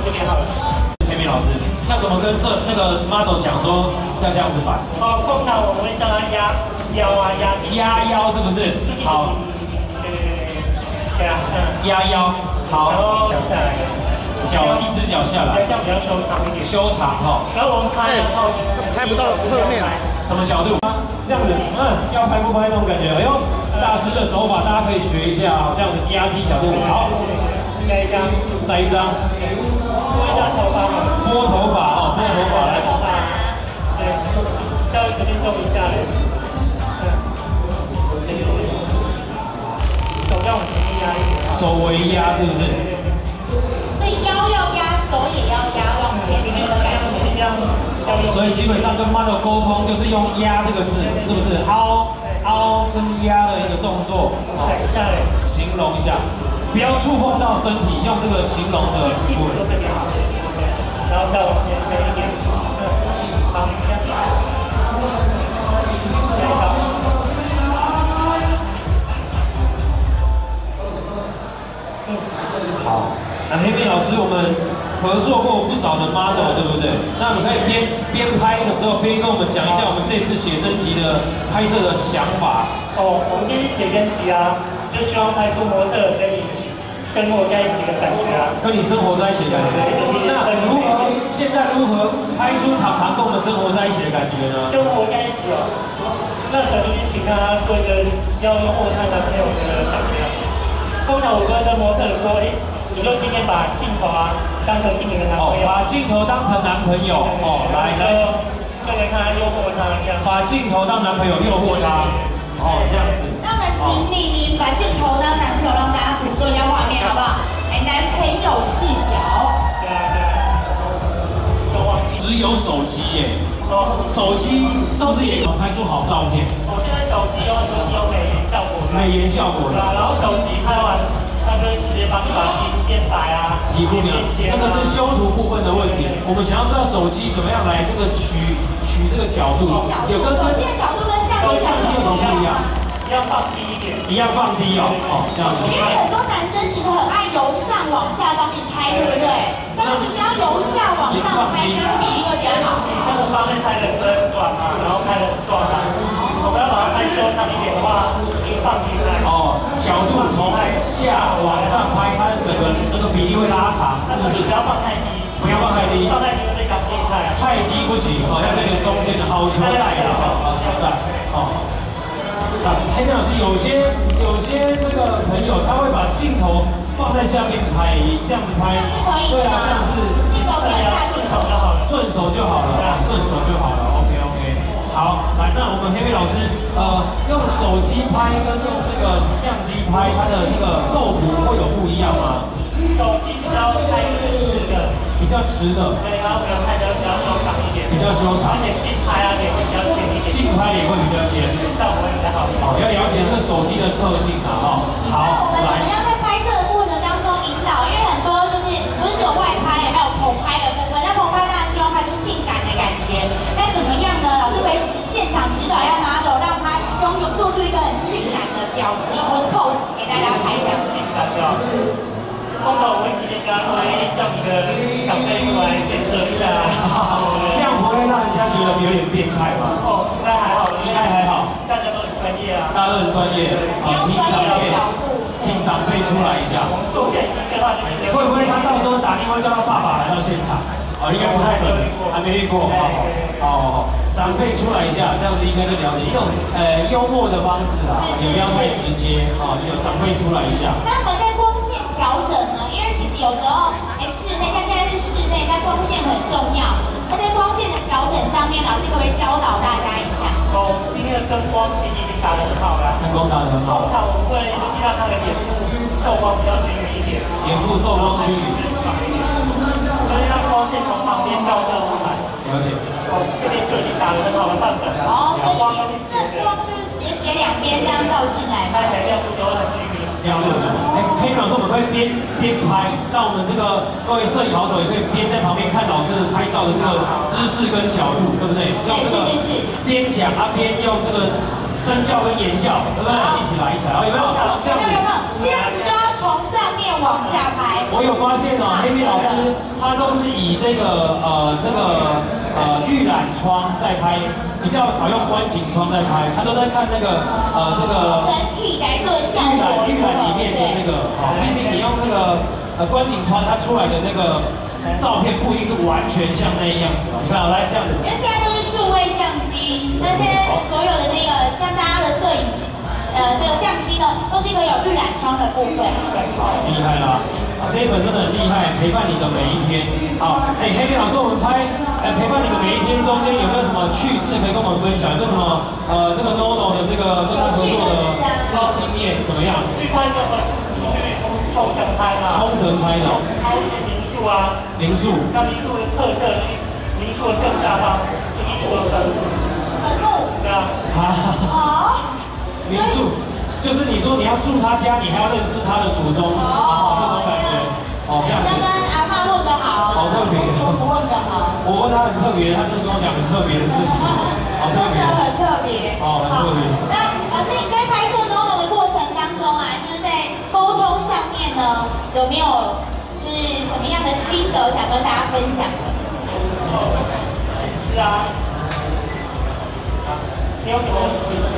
这边好了。 黑明老师，那怎么跟那个 model 讲说要这样子摆？ 哦，通常我们会叫他压腰啊， 压腰是不是？好。 对啊， 压腰，好。 然后脚下来。 脚一只脚下来。 这样比较修长一点。 修长哈。 然后我们拍然后拍不到侧面。 什么角度？这样子，要拍不拍那种感觉？哎呦，大师的手法大家可以学一下啊，这样子压低角度，好。 再一张， 再一张。 拨一下头发嘛。 拨头发哦，拨头发来。 对，稍微这边动一下嘞。手要往前面压一点。 手微压是不是？ 对，腰要压，手也要压，往前倾的感觉。 所以基本上跟 model 沟通就是用压这个字，是不是？凹跟压的一个动作，形容一下，不要触碰到身体，用这个形容的部位。 然后再往前推一点，好， 好，那黑明老师，我们合作过不少的 model， 对不对？那我们可以边拍的时候，边跟我们讲一下我们这次写真集的拍摄的想法。 哦，我们这次写真集啊，就希望拍出模特跟你生活在一起的感觉啊， 跟你生活在一起的感觉。那现在如何拍出糖糖跟我们生活在一起的感觉呢？ 生活在一起哦，那可能就请他做一个要诱惑他男朋友的感觉。通常我跟模特说，你就今天把镜头啊当成是你的男朋友， 把镜头当成男朋友哦，来， 就给他诱惑他这样，把镜头当男朋友诱惑他，哦这样子。 那我们请李明把镜头当男朋友，让大家捕捉一下画面，好不好？来，男朋友视角。 对啊。 只有手机耶，手机是不是也能拍出好照片？ 我现在手机有很多是有美颜效果的， 美颜效果的。 然后手机拍完。他就会直接帮你把皮肤变白啊， 皮肤变那个是修图部分的问题。我们想要知道手机怎么样来这个取这个角度， 有跟手机的角度跟相机有什么不一样？ 一样放低一点， 一样放低哦，这样子。 因为很多男生其实很爱由上往下帮你拍，对不对？但是其实要由下往上拍，这个比例会比较好。 这个方面拍的很短嘛，然后拍的很壮啊。我们要把它拍修长一点的话，就放低拍。 哦，角度从下往上拍，它的整个这个比例会拉长，是不是？ 不要放太低， 不要放太低， 放太低会被搞变态啊。 太低不行，哦，要这个中间的好球带啊，好球带，哦。黑明老师，有些这个朋友他会把镜头放在下面拍，这样子拍，对啊，这样是顺手就好了，顺手就好了。OK。好，来，那我们黑明老师，用手机拍跟用这个相机拍，它的这个构图会有不一样吗？ 手机比较拍直的， 比较直的， 对，然后比较拍的比较修长一点， 比较修长， 而且近拍啊也会比较尖一点， 近拍也会比较尖， 效果会比较好。 好，要了解这个手机的特性啊，哈。好， 我们怎么样在拍摄的过程当中引导？因为很多就是不是只有外拍，还有棚拍的部分。那棚拍当然希望拍出性感的感觉，但怎么样呢？老师会现场指导要 model， 让他做出一个很性感的表情或 pose 给大家拍这样。 性感的。通常我会直接跟他说，叫你的长辈过来检测一下， 这样不会让人家觉得有点变态吗？ 哦，应该还好， 应该还好， 大家都很专业啊， 大家都很专业，好，请长辈出来一下。 做检测的话， 会不会他到时候打电话叫他爸爸来到现场？哦，应该不太可能，还没遇过。好，长辈出来一下，这样子应该就了解一种幽默的方式啦，也不要太直接啊，有长辈出来一下。 那我们在光线调整呢？因为其实有时候室内，像现在是室内，那光线很重要。那在光线的调整上面，老师可不可以教导大家一下？ 哦，今天的灯光其实已经打得很好了， 灯光打得很好。 通常我们会让他的脸部受光比较均匀一点， 脸部受光均匀， 所以让光线从旁边照射出来。 了解。 哦，这边就已经打得很好的范本了。 哦，所以正光就是斜两边这样照进来， 拍起来亮度都很均匀。 亮度黑明老师，我们会边拍，让我们这个各位摄影好手也可以边在旁边看老师拍照的这个姿势跟角度，对不对？用这个边讲边用这个身教跟言教，对不对？一起来，有没有？ 这样子就要传从上面往下拍。 我有发现哦，黑米老师他都是以这个预览窗在拍，比较少用观景窗在拍，他都在看那个整体来说的效果。 预览里面的这个，毕竟你用那个观景窗，它出来的那个照片不一定是完全像那样子哦。你看，来这样子。 因为现在都是数位相机，那现在所有的那个像大家的摄影机。这个相机呢，都是可以有预览窗的部分。 厉害啦！这一本真的很厉害，陪伴你的每一天。好，黑米老师，我们拍陪伴你的每一天中间有没有什么趣事可以跟我们分享？有没有什么这个 NONO 的这个跟他合作的经验怎么样？ 去拍那个去冲绳拍嘛。 冲绳拍的。 拍民宿啊。 民宿。 那民宿的特色，民宿的正下方是一座坟墓。 坟墓。 对啊。 好。 民宿就是你说你要住他家，你还要认识他的祖宗，这种感觉，这样子。 跟阿嬷问得好， 好特别。 跟祖母问得好。 我问他很特别，他就跟我讲很特别的事情，好特别。 真的很特别。 很特别。 那老师你在拍摄 NONO 的过程当中啊，就是在沟通上面呢，有没有就是什么样的心得想跟大家分享的？ 是啊。你有什么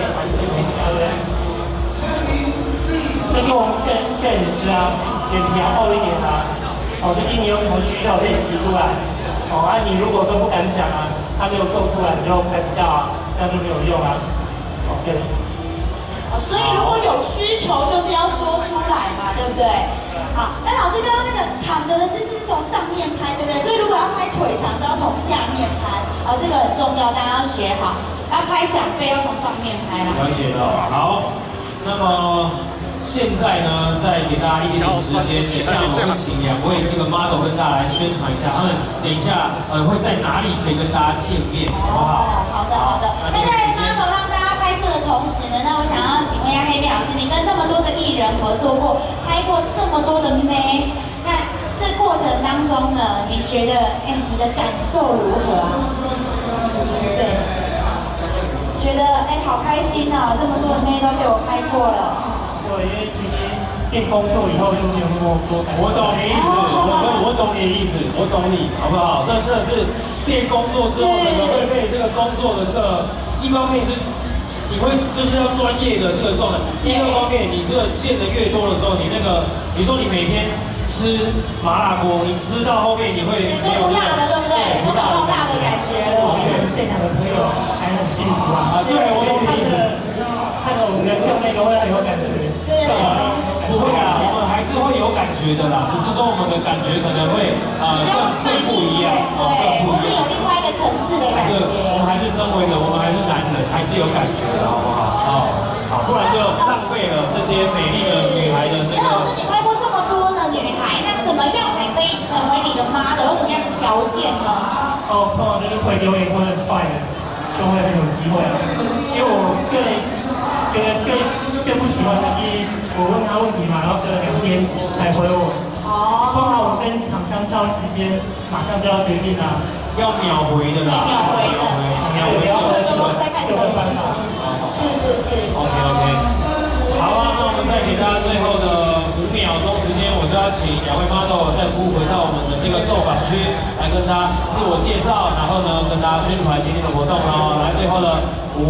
最近我们摄影师啊，脸皮要厚一点啊。最近你有什么需求可以提出来。你如果都不敢讲啊，他没有做出来，你就拍不到啊，这样就没有用啊。对。 所以如果有需求，就是要说出来嘛，对不对？好，那老师刚刚那个躺着的姿势是从上面拍，对不对？所以如果要拍腿长，就要从下面拍。这个很重要，大家要学好。要拍长辈要从上面拍啦。 了解了，好。那么现在呢，再给大家一点点时间，等一下我们请两位这个 model 跟大家来宣传一下，他们等一下会在哪里可以跟大家见面，好不好？ 好的好的。那在 model 让大家拍摄的同时呢，那我想要请问一下黑米老师，你跟这么多的艺人合作过，拍过这么多的妹，那这过程当中呢，你觉得你的感受如何啊？对。觉得好开心啊！这么多的妹都被我拍过了。 对，因为其实变工作以后就没有那么多感觉。 我懂你意思，我懂你的意思，我懂你，好不好？这真的是变工作之后，整个会被这个工作的这个一方面是你会就是要专业的这个状态，第二方面你这个见的越多的时候，你那个比如说你每天吃麻辣锅，你吃到后面你会没有那个对不对？不辣的感觉了。 我觉得现场的朋友还很幸福啊。 对，我懂你意思。 看着我们的用那个会很有感觉。 是吗？不会啊，我们还是会有感觉的啦，只是说我们的感觉可能会更不一样，更不一样。 是有另外一个层次的感觉。 我们还是身为人，我们还是男人，还是有感觉的，好不好？好，不然就浪费了这些美丽的女孩的这个。 老师，你拍过这么多的女孩，那怎么样才可以成为你的 model？有什么样的条件呢？ 通常就是会留言会很快的，就会很有机会了。因为我个人觉得最不喜欢的是我问他问题嘛，然后隔了2天才回我。通常我跟厂商敲时间，马上就要决定啦。 要秒回的啦。 秒回就有办法。是。 OK。好啊，那我们再给大家最后的5秒钟时间，我就要请两位 model 再回到我们的这个受访区，来跟大家自我介绍，然后呢跟大家宣传今天的活动哦。来，最后的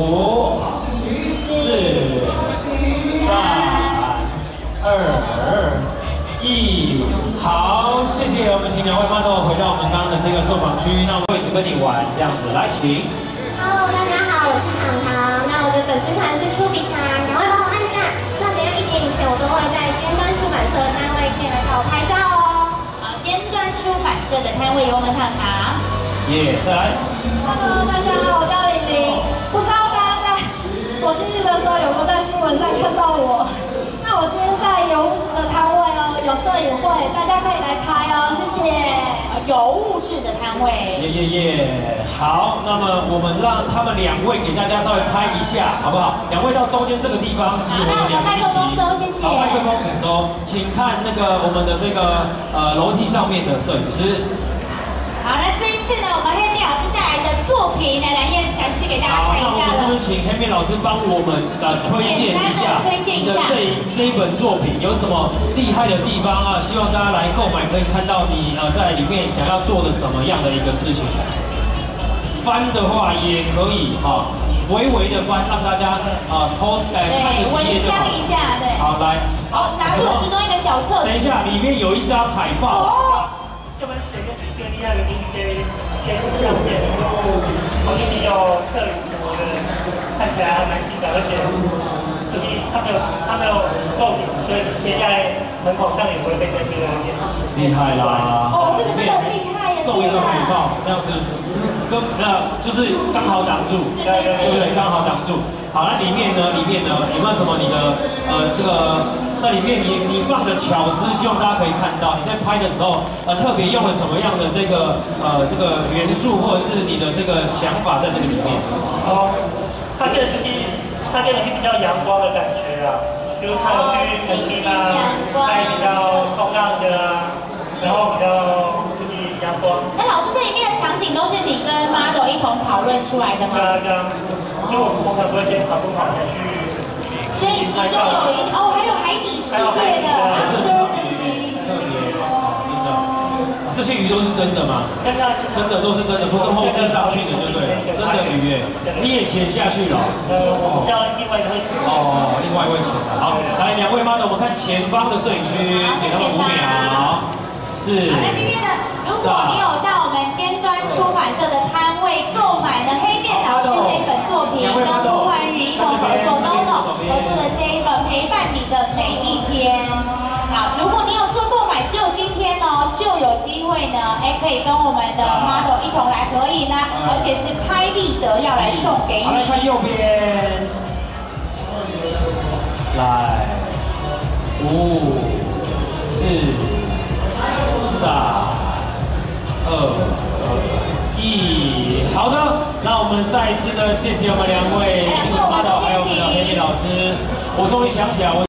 5、4、3、2、1，好，谢谢。我们请两位 model 回到我们刚刚的这个受访区，那我们会一直跟你玩这样子，来，请。 Hello， 大家好，我是糖糖。那我的粉丝团是出比糖，赶快帮我按赞。那等下1点以前，我都会在尖端出版社的摊位可以来帮我拍照哦。 好，尖端出版社的摊位有我们糖糖。 再来。 Hello， 大家好，我叫玲玲。不知道大家在我进去的时候有没有在新闻上看到我？那我今天在有物质的摊位哦，有摄影会，大家可以来拍哦，谢谢。 有物质的摊位。 好，那么我们让他们2位给大家稍微拍一下，好不好？2位到中间这个地方集合，2位一起。好，麦克风请收，请看那个我们的这个楼梯上面的摄影师。 好，那这一次呢，我们黑米老师带来的作品，来感谢示给大家看一好，那我下们是不了。 是请黑面老师帮我们推荐一下你的这一本作品有什么厉害的地方啊？希望大家来购买可以看到你在里面想要做的什么样的一个事情。翻的话也可以啊，微微的翻，让大家看个几页就好。 闻香一下，对。 好，来。 好，拿出了其中一个小册子。 等一下，里面有一张海报。 这本写的是一个厉害的一些相片，后面有特语什么的，看起来还蛮新的，而且实际它没有漏点，所以贴在门口上也不会被跟别人念。 厉害啦！ 哦，这个真的很厉害耶！ 送一个海报，这样子，就是刚好挡住，对不对？刚好挡住。好，那里面呢有没有什么你的这个在里面你放的巧思，希望大家可以看到你在拍的时候特别用了什么样的这个元素或者是你的这个想法在这个里面。 哦，它这个是比较阳光的感觉啊，就是它有去澄清啊，拍比较空荡的啊，然后比较就是阳光。 那老师这里面的场景都是你跟 model 一同讨论出来的吗？ 对啊，因为我可能不会先跑下去。 所以其中有还有海底世界的， 特别真的，这些鱼都是真的吗？真的都是真的，不是后置上去的，就对了，真的鱼耶，你也潜下去了？ 我叫另外一位潜。 哦，另外一位潜的。好，来2位 model， 我们看前方的摄影区，给他们5秒。是。 好，那今天呢，如果你有到我们尖端出版社的摊位购买呢黑面老师这一本作品，跟涂婉瑜一同合作的这一本陪伴你的每一天。好，如果你有做购买，只有今天哦，就有机会呢，可以跟我们的 model 一同来合影呢，而且是拍立得要来送给你。 好，来看右边，来，5、4、3、2、1，好的，那我们再一次的谢谢我们2位新的 model，还有我们的黑面老师，我终于想起来我。